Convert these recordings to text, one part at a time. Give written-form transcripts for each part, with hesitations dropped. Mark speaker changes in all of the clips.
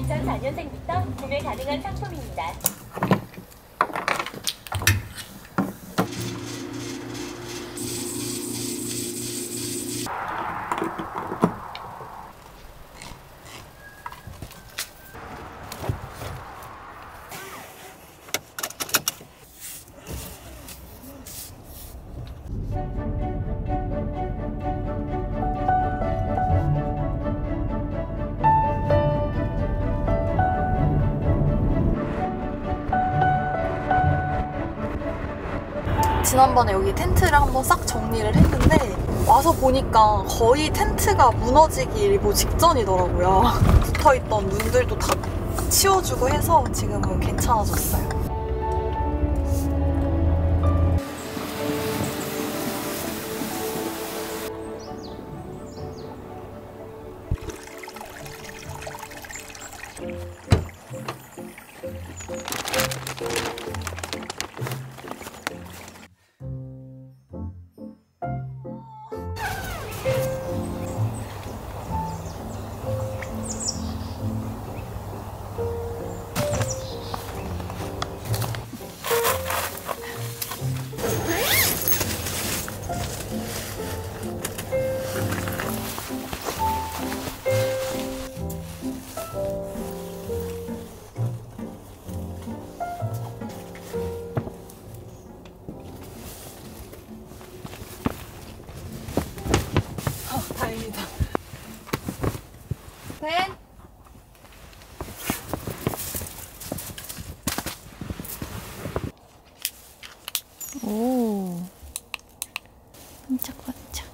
Speaker 1: 2004년생부터 구매 가능한 상품입니다.
Speaker 2: 지난번에 여기 텐트를 한번 싹 정리를 했는데 와서 보니까 거의 텐트가 무너지기 일보 직전이더라고요. 붙어있던 눈들도 다 치워주고 해서 지금은 괜찮아졌어요. 다행이다. 네. 오. 반짝반짝.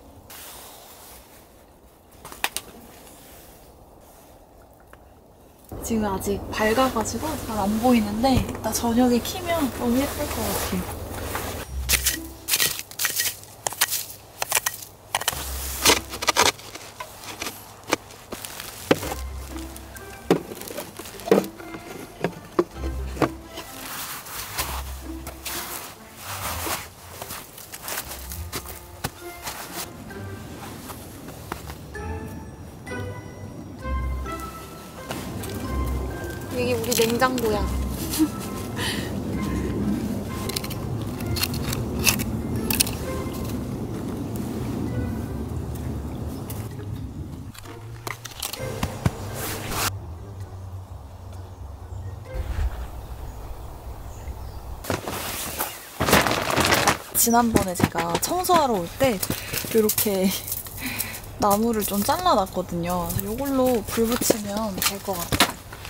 Speaker 2: 지금 아직 밝아가지고 잘 안 보이는데 이따 저녁에 키면 너무 예쁠 것 같아요. 여기 우리 냉장고야. 지난번에 제가 청소하러 올 때 이렇게 나무를 좀 잘라놨거든요. 이걸로 불 붙이면 될 것 같아요.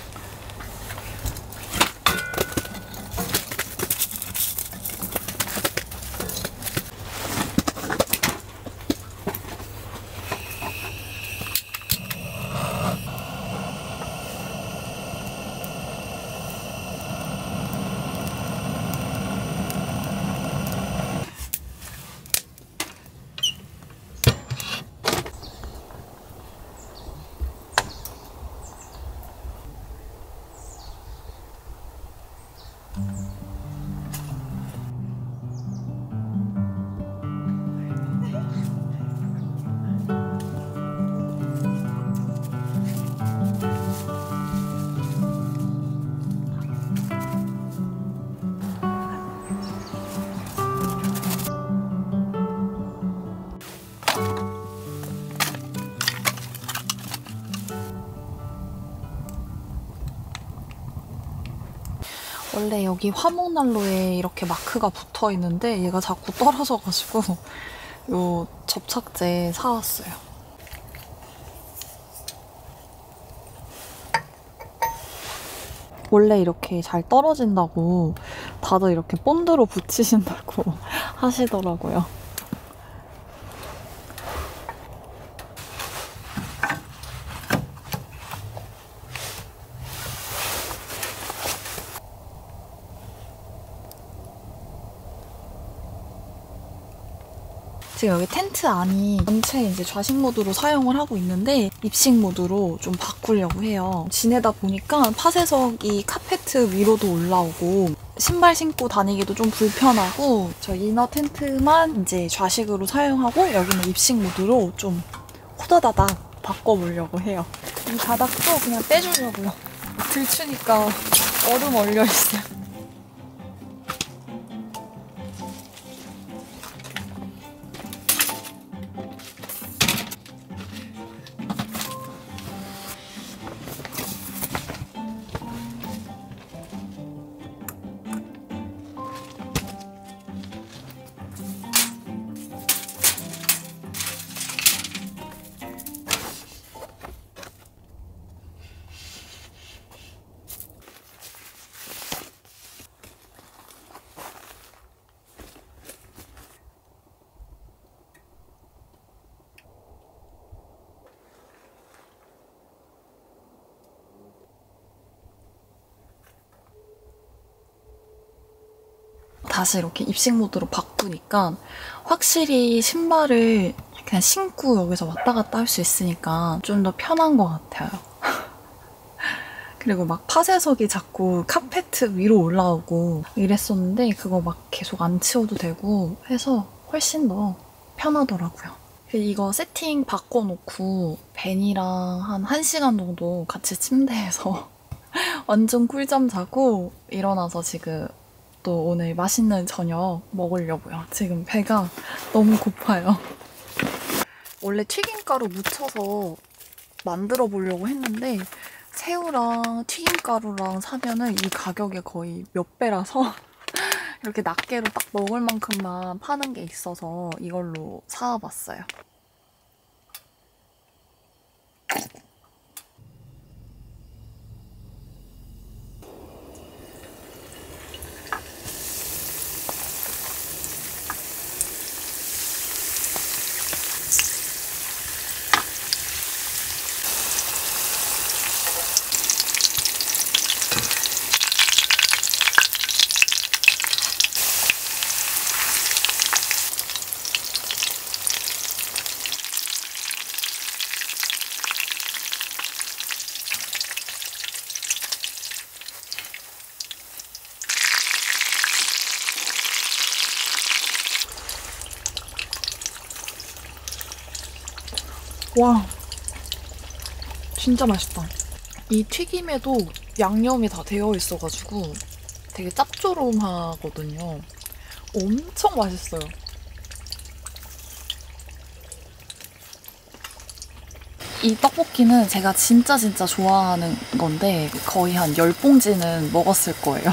Speaker 2: 원래 여기 화목난로에 이렇게 마크가 붙어 있는데 얘가 자꾸 떨어져가지고 요 접착제 사왔어요. 원래 이렇게 잘 떨어진다고 다들 이렇게 본드로 붙이신다고 하시더라고요. 지금 여기 텐트 안이 전체 이제 좌식 모드로 사용을 하고 있는데 입식 모드로 좀 바꾸려고 해요. 지내다 보니까 파쇄석이 카페트 위로도 올라오고 신발 신고 다니기도 좀 불편하고 저 이너 텐트만 이제 좌식으로 사용하고 여기는 입식 모드로 좀 호다다닥 바꿔보려고 해요. 이 바닥도 그냥 빼주려고요. 들추니까 얼음 얼려있어요. 다시 이렇게 입식 모드로 바꾸니까 확실히 신발을 그냥 신고 여기서 왔다 갔다 할 수 있으니까 좀 더 편한 것 같아요. 그리고 막 파쇄석이 자꾸 카페트 위로 올라오고 이랬었는데 그거 막 계속 안 치워도 되고 해서 훨씬 더 편하더라고요. 이거 세팅 바꿔놓고 벤이랑 한 1시간 정도 같이 침대에서 완전 꿀잠 자고 일어나서 지금 또 오늘 맛있는 저녁 먹으려고요. 지금 배가 너무 고파요. 원래 튀김가루 묻혀서 만들어 보려고 했는데 새우랑 튀김가루랑 사면은 이 가격에 거의 몇 배라서 이렇게 낱개로 딱 먹을 만큼만 파는 게 있어서 이걸로 사와봤어요. 와, 진짜 맛있다. 이 튀김에도 양념이 다 되어 있어가지고 되게 짭조름하거든요. 엄청 맛있어요. 이 떡볶이는 제가 진짜 좋아하는 건데 거의 한 10봉지는 먹었을 거예요.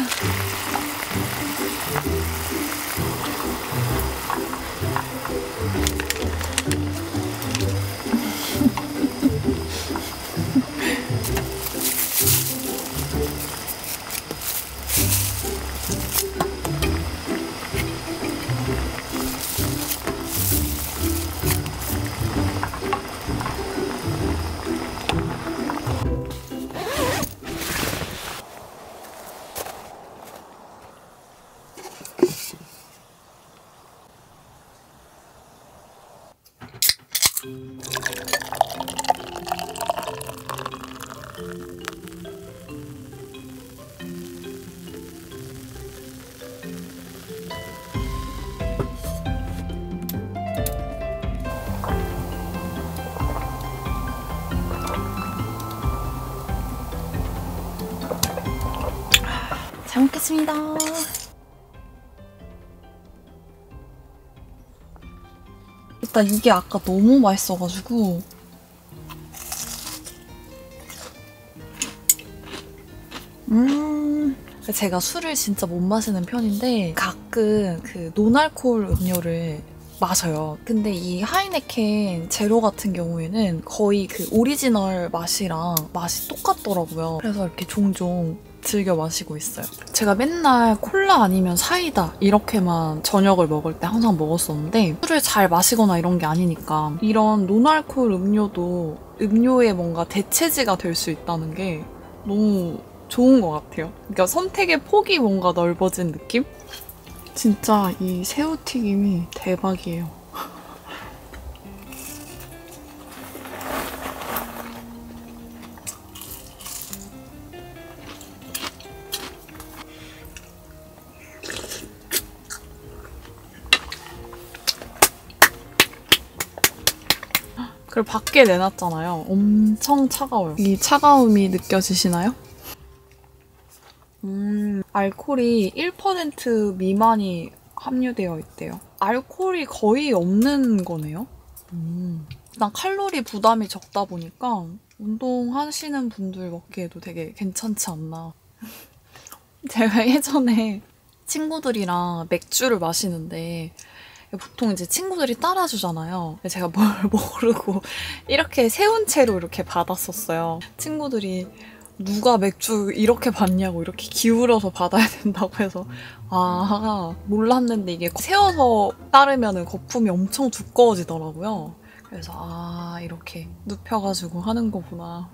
Speaker 2: 잘 먹겠습니다. 일단 이게 아까 너무 맛있어가지고 제가 술을 진짜 못 마시는 편인데 가끔 그 노알코올 음료를 마셔요. 근데 이 하이네켄 제로 같은 경우에는 거의 그 오리지널 맛이랑 맛이 똑같더라고요. 그래서 이렇게 종종 즐겨 마시고 있어요. 제가 맨날 콜라 아니면 사이다 이렇게만 저녁을 먹을 때 항상 먹었었는데 술을 잘 마시거나 이런 게 아니니까 이런 노알코올 음료도 음료의 뭔가 대체지가 될 수 있다는 게 너무 좋은 것 같아요. 그러니까 선택의 폭이 뭔가 넓어진 느낌? 진짜 이 새우튀김이 대박이에요. 그리고 밖에 내놨잖아요. 엄청 차가워요. 이 차가움이 느껴지시나요? 알코올이 1% 미만이 함유되어 있대요. 알코올이 거의 없는 거네요. 일단 칼로리 부담이 적다 보니까 운동하시는 분들 먹기에도 되게 괜찮지 않나. 제가 예전에 친구들이랑 맥주를 마시는데 보통 이제 친구들이 따라주잖아요. 제가 뭘 모르고 이렇게 세운 채로 이렇게 받았었어요. 친구들이 누가 맥주 이렇게 받냐고 이렇게 기울여서 받아야 된다고 해서 아 몰랐는데 이게 세워서 따르면 거품이 엄청 두꺼워지더라고요. 그래서 아 이렇게 눕혀가지고 하는 거구나.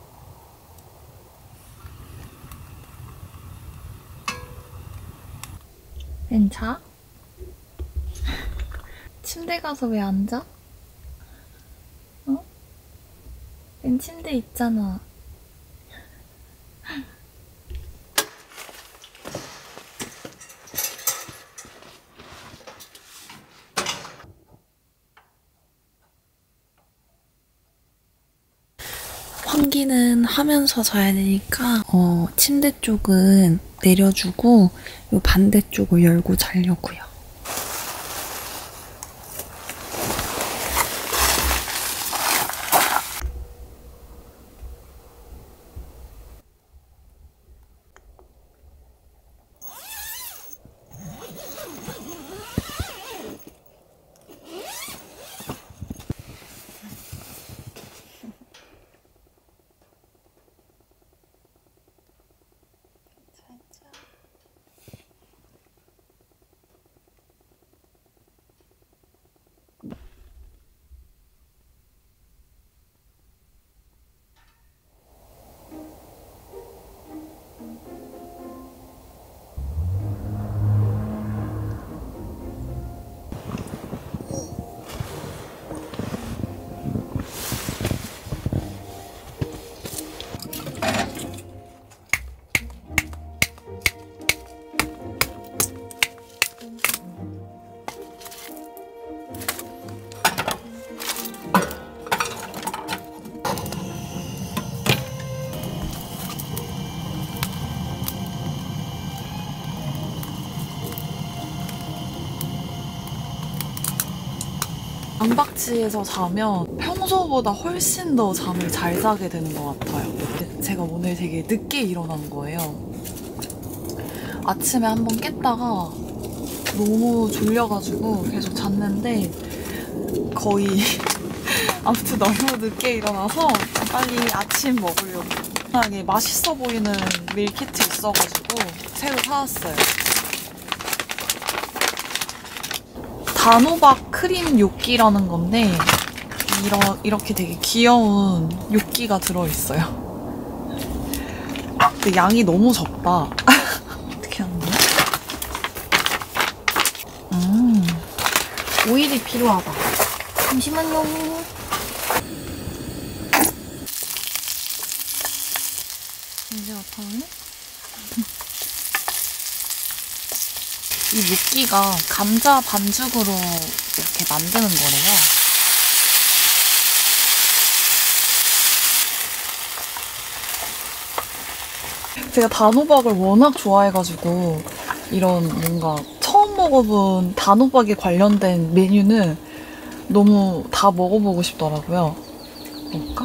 Speaker 2: 괜찮아? 침대 가서 왜 앉아? 어? 난 침대 있잖아.
Speaker 3: 환기는 하면서 자야 되니까 침대 쪽은 내려주고 요 반대쪽을 열고 자려고요.
Speaker 2: 안박지에서 자면 평소보다 훨씬 더 잠을 잘 자게 되는 것 같아요. 제가 오늘 되게 늦게 일어난 거예요. 아침에 한번 깼다가 너무 졸려가지고 계속 잤는데 거의 아무튼 너무 늦게 일어나서 빨리 아침 먹으려고 이게 맛있어 보이는 밀키트 있어가지고 새로 사왔어요. 단호박 크림 요끼라는 건데 이렇게 되게 귀여운 요끼가 들어있어요. 근데 양이 너무 적다. 어떻게 하는 거야? 오일이 필요하다. 잠시만요. 이제 어떡하니? 이 요끼가 감자 반죽으로 이렇게 만드는 거래요. 제가 단호박을 워낙 좋아해가지고 이런 뭔가 처음 먹어본 단호박에 관련된 메뉴는 너무 다 먹어보고 싶더라고요. 먹을까?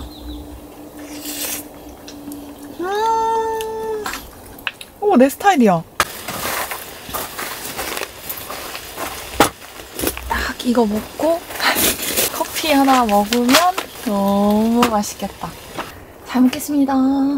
Speaker 2: 오, 내 스타일이야. 딱 이거 먹고 커피 하나 먹으면 너무 맛있겠다. 잘 먹겠습니다.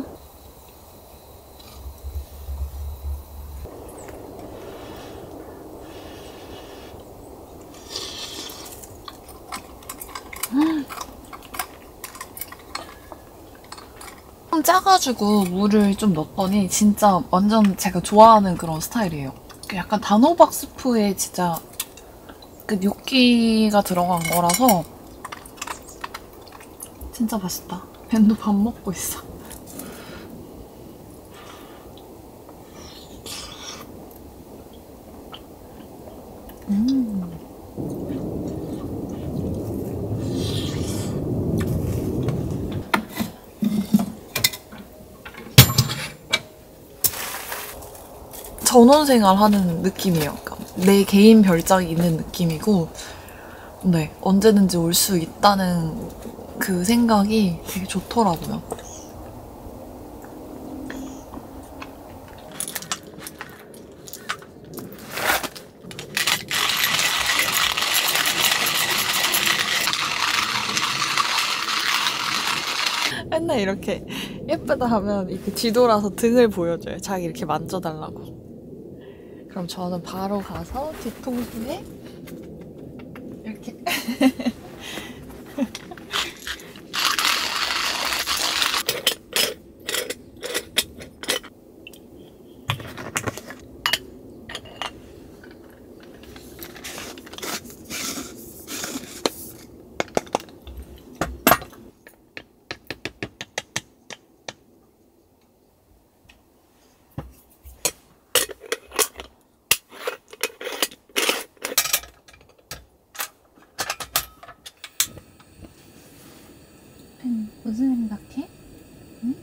Speaker 2: 좀 짜가지고 물을 좀 넣었더니 진짜 완전 제가 좋아하는 그런 스타일이에요. 약간 단호박 스프에 진짜 그 요끼가 들어간 거라서 진짜 맛있다. 벤도 밥 먹고 있어. 전원생활 하는 느낌이에요. 그러니까 내 개인 별장이 있는 느낌이고, 네, 언제든지 올 수 있다는 그 생각이 되게 좋더라고요. 맨날 이렇게 예쁘다 하면 이렇게 뒤돌아서 등을 보여줘요. 자기 이렇게 만져달라고. 그럼 저는 바로 가서 뒤통수에 이렇게 무슨 생각해? 응?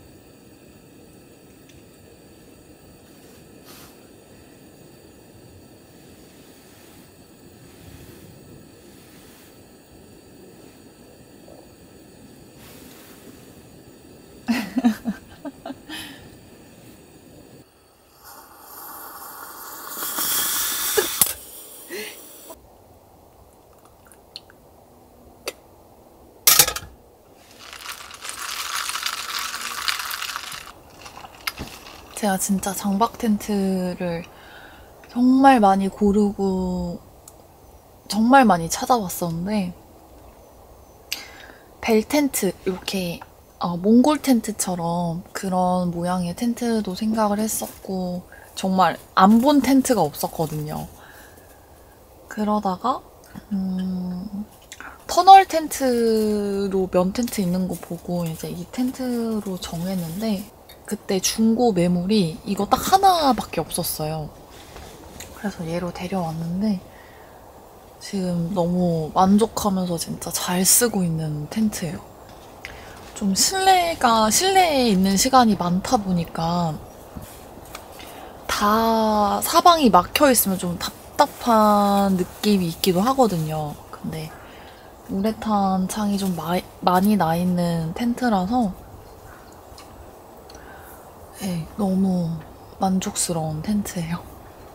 Speaker 2: 제가 진짜 장박 텐트를 정말 많이 고르고 정말 많이 찾아봤었는데, 벨 텐트, 이렇게 몽골 텐트처럼 그런 모양의 텐트도 생각을 했었고, 정말 안 본 텐트가 없었거든요. 그러다가 터널 텐트로 면 텐트 있는 거 보고 이제 이 텐트로 정했는데, 그때 중고 매물이 이거 딱 하나밖에 없었어요. 그래서 얘로 데려왔는데 지금 너무 만족하면서 진짜 잘 쓰고 있는 텐트예요. 좀 실내에 있는 시간이 많다 보니까 다 사방이 막혀 있으면 좀 답답한 느낌이 있기도 하거든요. 근데 우레탄 창이 좀 많이 나 있는 텐트라서 네, 너무 만족스러운 텐트예요.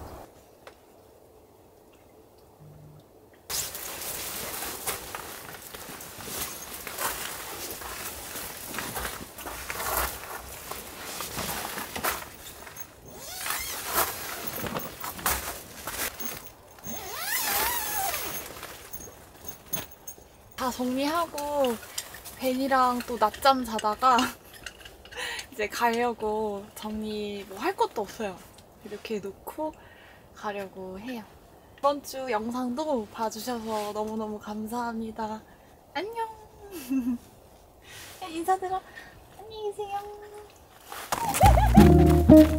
Speaker 2: 다 정리하고 벤이랑 또 낮잠 자다가 이제 가려고 정리 뭐 할 것도 없어요. 이렇게 놓고 가려고 해요. 이번 주 영상도 봐주셔서 너무너무 감사합니다. 안녕. 인사드려. 안녕히 계세요.